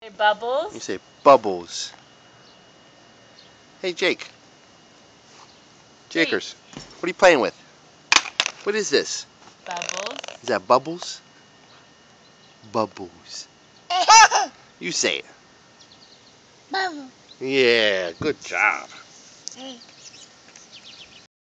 Bubbles. You say bubbles. Hey, Jake. Jakers, what are you playing with? What is this? Bubbles. Is that bubbles? Bubbles. You say it. Bubble. Yeah, good job.